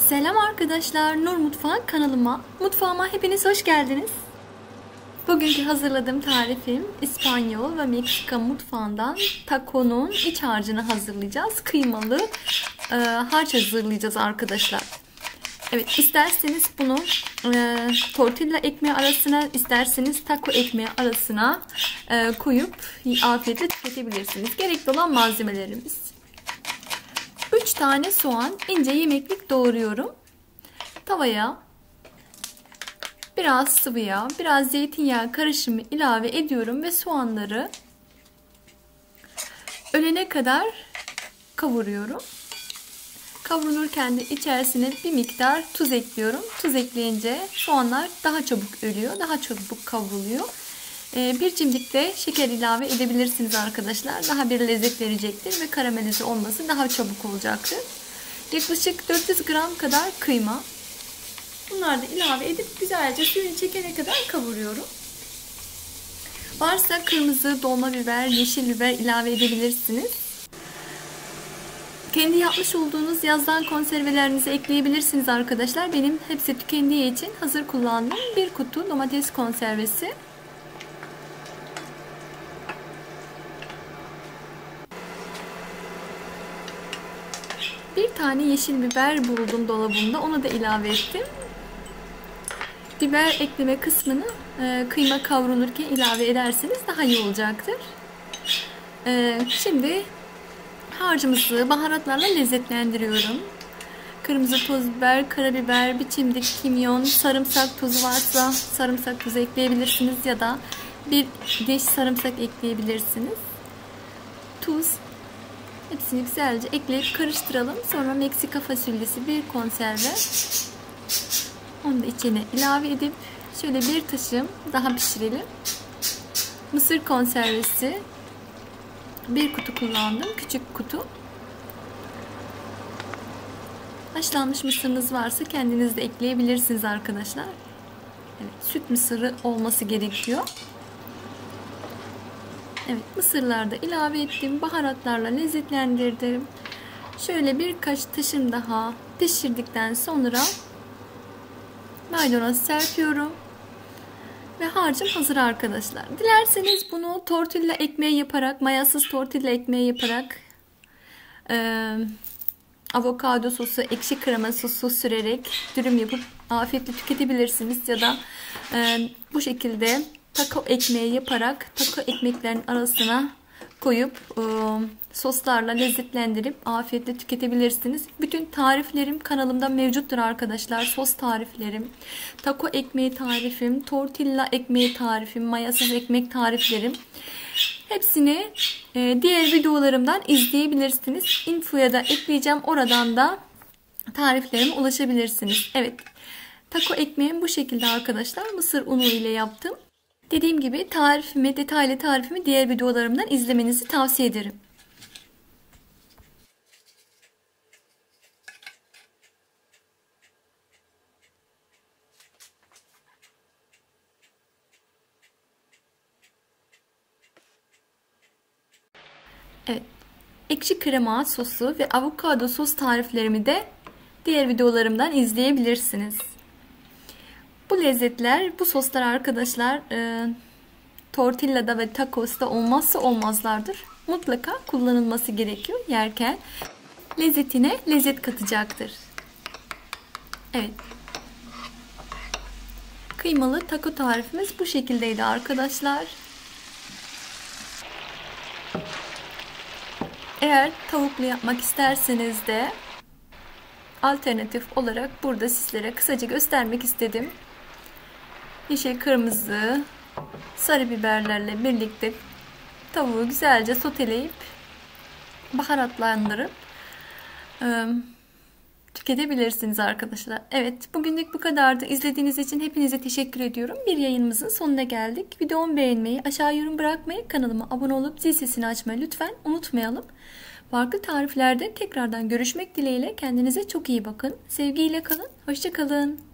Selam arkadaşlar, Nur Mutfağı mutfağıma hepiniz hoş geldiniz. Bugünkü hazırladığım tarifim İspanyol ve Meksika mutfağından taconun iç harcını hazırlayacağız. Kıymalı harç hazırlayacağız arkadaşlar. Evet, isterseniz bunu tortilla ekmeği arasına, isterseniz taco ekmeği arasına koyup afiyetle tüketebilirsiniz. Gerekli olan malzemelerimiz: 3 tane soğan ince yemeklik doğruyorum. Tavaya biraz sıvı yağ, biraz zeytinyağı karışımı ilave ediyorum ve soğanları ölene kadar kavuruyorum. Kavrulurken de içerisine bir miktar tuz ekliyorum. Tuz ekleyince soğanlar daha çabuk ölüyor, daha çabuk kavruluyor. Bir cimdik de şeker ilave edebilirsiniz arkadaşlar. Daha bir lezzet verecektir ve karamelize olması daha çabuk olacaktır. Yaklaşık 400 gram kadar kıyma. Bunları da ilave edip güzelce suyunu çekene kadar kavuruyorum. Varsa kırmızı dolma biber, yeşil biber ilave edebilirsiniz. Kendi yapmış olduğunuz yazdan konservelerinizi ekleyebilirsiniz arkadaşlar. Benim hepsi tükendiği için hazır kullandığım bir kutu domates konservesi. Bir tane yeşil biber buldum dolabımda. Onu da ilave ettim. Biber ekleme kısmını kıyma kavrulurken ilave ederseniz daha iyi olacaktır. Şimdi harcımızı baharatlarla lezzetlendiriyorum. Kırmızı toz biber, karabiber, bir çimdik kimyon, sarımsak tozu varsa sarımsak tozu ekleyebilirsiniz ya da bir diş sarımsak ekleyebilirsiniz. Tuz. Hepsini güzelce ekleyip karıştıralım. Sonra Meksika fasulyesi bir konserve. Onu da içine ilave edip şöyle bir taşım daha pişirelim. Mısır konservesi. Bir kutu kullandım. Küçük kutu. Haşlanmış mısırınız varsa kendiniz de ekleyebilirsiniz arkadaşlar. Evet, süt mısırı olması gerekiyor. Evet, mısırları da ilave ettim. Baharatlarla lezzetlendirdim. Şöyle birkaç taşım daha pişirdikten sonra maydanoz serpiyorum. Ve harcım hazır arkadaşlar. Dilerseniz bunu tortilla ekmeği yaparak, mayasız tortilla ekmeği yaparak avokado sosu, ekşi krema sosu sürerek dürüm yapıp afiyetle tüketebilirsiniz. Ya da bu şekilde taco ekmeği yaparak taco ekmeklerin arasına koyup soslarla lezzetlendirip afiyetle tüketebilirsiniz. Bütün tariflerim kanalımda mevcuttur arkadaşlar. Sos tariflerim, taco ekmeği tarifim, tortilla ekmeği tarifim, mayasız ekmek tariflerim. Hepsini diğer videolarımdan izleyebilirsiniz. Infoya da ekleyeceğim. Oradan da tariflerime ulaşabilirsiniz. Evet, taco ekmeğim bu şekilde arkadaşlar. Mısır unu ile yaptım. Dediğim gibi detaylı tarifimi diğer videolarımdan izlemenizi tavsiye ederim. Evet, ekşi krema sosu ve avokado sos tariflerimi de diğer videolarımdan izleyebilirsiniz. Bu lezzetler, bu soslar arkadaşlar tortillada ve tacos'ta olmazsa olmazlardır. Mutlaka kullanılması gerekiyor. Yerken lezzetine lezzet katacaktır. Evet. Kıymalı taco tarifimiz bu şekildeydi arkadaşlar. Eğer tavuklu yapmak isterseniz de alternatif olarak burada sizlere kısaca göstermek istedim. Yeşil, kırmızı, sarı biberlerle birlikte tavuğu güzelce soteleyip baharatlandırıp tüketebilirsiniz arkadaşlar. Evet, bugünlük bu kadardı. İzlediğiniz için hepinize teşekkür ediyorum. Bir yayınımızın sonuna geldik. Videomu beğenmeyi, aşağı yorum bırakmayı, kanalıma abone olup zil sesini açmayı lütfen unutmayalım. Farklı tariflerde tekrardan görüşmek dileğiyle. Kendinize çok iyi bakın. Sevgiyle kalın. Hoşça kalın.